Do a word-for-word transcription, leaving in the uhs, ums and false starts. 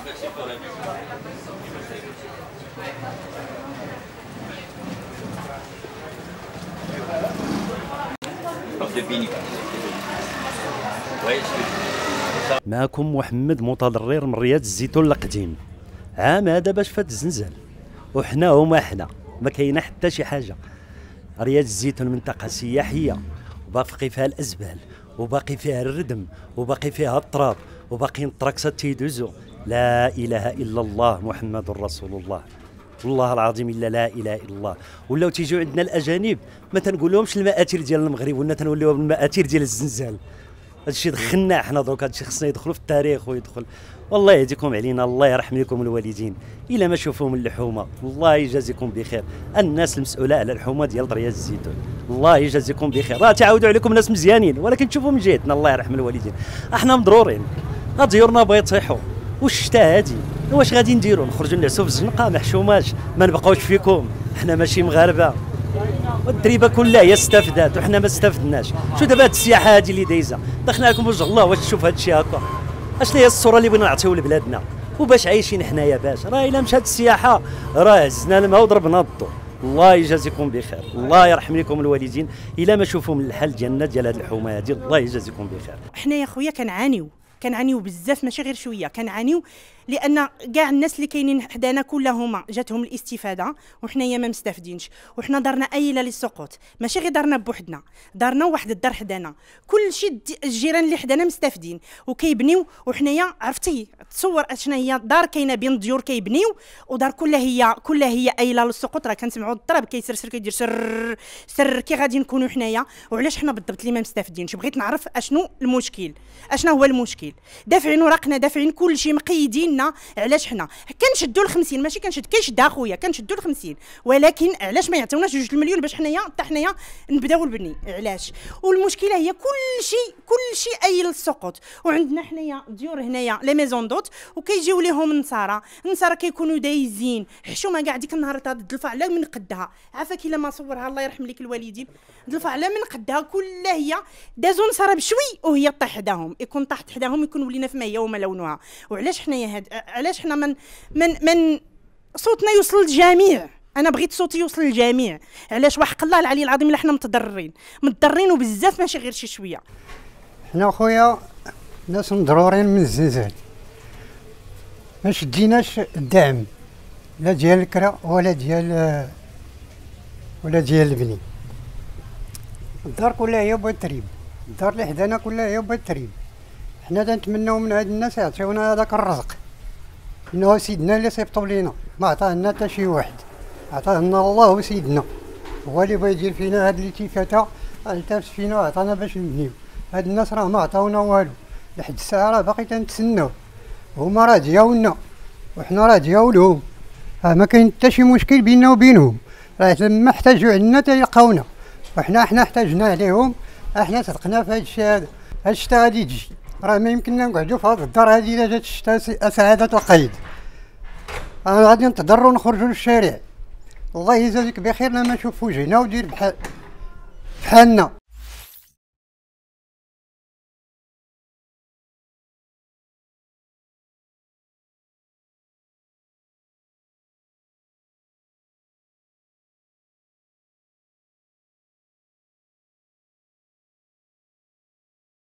معكم محمد متضرر من رياض الزيتون القديم. عام هذا باش فات الزنزال وحنا هما حنا ما كاينه حتى شي حاجه. رياض الزيتون منطقه سياحيه وباقي فيها الازبال وباقي فيها الردم وباقي فيها التراب وباقيين الطراكسات تيدوزو. لا اله الا الله محمد رسول الله. والله العظيم الا لا اله الا الله. ولاو تيجيو عندنا الاجانب ما تنقول لهمش المآثير ديال المغرب ولا تنوليو بالمآثير ديال الزنزال. هادشي دخلنا حنا دروك، هادشي خصنا يدخلوا في التاريخ ويدخل. والله يهديكم علينا، الله يرحم لكم الوالدين الا ما شوفوا من الحومه. الله يجازيكم بخير الناس المسؤوله على الحومه ديال رياض الزيتون، الله يجازيكم بخير. راه تعاودوا عليكم ناس مزيانين ولكن تشوفوا من جهتنا الله يرحم الوالدين. احنا مضرورين، ديورنا بغا يطيحوا والشتاء هادي واش غادي نديروا؟ نخرجوا نعسوا في الزنقه ما حشوماش ما نبقاوش فيكم؟ حنا ماشي مغاربه والدريبه كلها هي استفدات وحنا ما استفدناش. شو دابا هاد السياحه هادي اللي دايزه دخلنا لكم وجه الله واش تشوف هادشي هكا؟ اش هي الصوره اللي بغينا نعطيو لبلادنا وباش عايشين حنايا؟ باش راه الا مشات السياحه راه هزنا الماء وضربنا الضو. الله يجازيكم بخير، الله يرحم لكم الوالدين الا ما شوفوا من الحل ديالنا ديال هاد الحومه هادي. الله يجازيكم بخير. حنا يا خويا كنعانيو كنعانيو بزاف ماشي غير شويه، كنعانيو لان كاع الناس اللي كاينين حدانا كلهم جاتهم الاستفاده وحنايا ما مستافدينش. وحنا دارنا ايله للسقوط، ماشي غير دارنا بوحدنا، دارنا واحد الدار حدانا، كلشي الجيران اللي حدانا مستافدين وكيبنيو. وحنايا عرفتي تصور اشنا هي دار كاينه بين الديور كيبنيو ودار كلها هي كلها هي ايله للسقوط. راه كنسمعوا الضرب كيسرسر كيدير سر سر. كي غادي نكونوا حنايا وعلاش حنا بالضبط اللي ما مستافدينش؟ بغيت نعرف اشنو المشكل، اشنا هو المشكل. دافعين وراقنا دافعين كلشي مقيدين. علاش حنا كنشدوا ال خمسين؟ ماشي كنشد كيشد اخويا كنشدوا ال خمسين، ولكن علاش ما يعطيوناش جوج المليون باش حنايا حتى حنايا نبداو البني؟ علاش؟ والمشكله هي كلشي كلشي اي السقوط. وعندنا حنايا ديور هنايا لي ميزون دوت وكيجيو ليهم النصارى، النصارى كيكونوا دايزين حشومه كاع ديك النهار تاع الضلفه على من قدها. عافاك الا ما صورها الله يرحم لك الوالدين. الضلفه على من قدها كلها هي دازوا نصارى بشوي وهي طاح حداهم. يكون طاحت حداهم يكون ولينا في ما هي وما لونها. وعلاش حنايا هاد علاش حنا من من من صوتنا يوصل للجميع؟ انا بغيت صوتي يوصل للجميع. علاش؟ وحق الله العلي العظيم الا حنا متضررين متضررين وبزاف ماشي غير شي شويه. حنا خويا ناس مضرورين من الزلزال، ما شديناش الدعم لا ديال الكرا ولا ديال ولا ديال البني. الدار كلها هي بغات تريب، الدار اللي حدانا كلها هي بغات تريب. حنا تنتمناو من هاد الناس يعطيونا هذاك الرزق، انه سيدنا اللي صيبطوا لينا ما عطاه لنا حتى شي واحد، عطاه لنا الله وسيدنا هو اللي بغا يدير فينا هاد الالتفاته. التفت فينا وعطانا باش نبنيو. هاد الناس راه ما عطاونا والو لحد الساعه، راه باقي تنتسناو. هما راه دياولنا وحنا راه دياولهم، راه ما كاين حتى شي مشكل بيننا وبينهم. راه لما احتاجوا عندنا تيلقاونا وحنا حنا احتاجنا عليهم. احنا صدقنا في هاد الشيء هذا. هاد الشتا غادي تجي، راه ما يمكننا نقعدوا في هاد الدار هادي الا جات الشتا سعاده القيد. راه غادي نتضروا ونخرجوا للشارع. الله يجازيك بخير لما نشوف وجهنا ودير بحال بحالنا.